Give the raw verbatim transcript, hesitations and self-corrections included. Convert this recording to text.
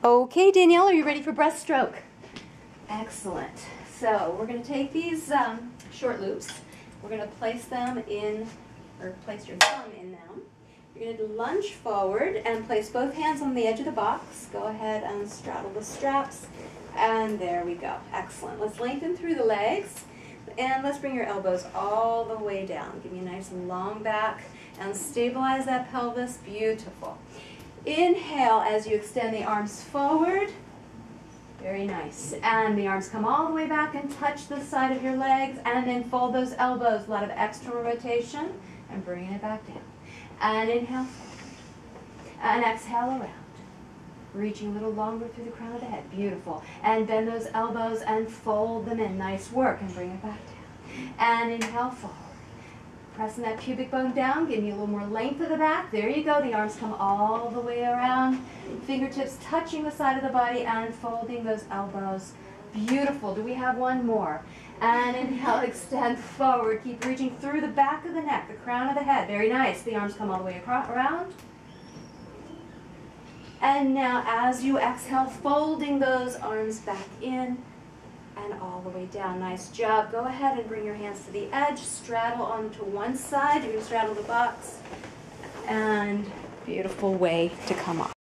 Okay, Danielle, are you ready for breaststroke? Excellent. So we're going to take these um, short loops. We're going to place them in, or place your thumb in them. You're going to lunge forward and place both hands on the edge of the box. Go ahead and straddle the straps. And there we go. Excellent. Let's lengthen through the legs. And let's bring your elbows all the way down. Give me a nice long back and stabilize that pelvis. Beautiful. Inhale as you extend the arms forward. Very nice. And the arms come all the way back and touch the side of your legs, and then fold those elbows. A lot of external rotation and bringing it back down. And inhale forward. And exhale around. Reaching a little longer through the crown of the head. Beautiful. And bend those elbows and fold them in. Nice work. And bring it back down. And inhale forward. Pressing that pubic bone down. Give me a little more length of the back. There you go. The arms come all the way around. Fingertips touching the side of the body and folding those elbows. Beautiful. Do we have one more? And inhale, extend forward. Keep reaching through the back of the neck, the crown of the head. Very nice. The arms come all the way across, around. And now as you exhale, folding those arms back in and all the way down. Nice job. Go ahead and bring your hands to the edge. Straddle onto one side. You're going to straddle the box. And beautiful way to come off.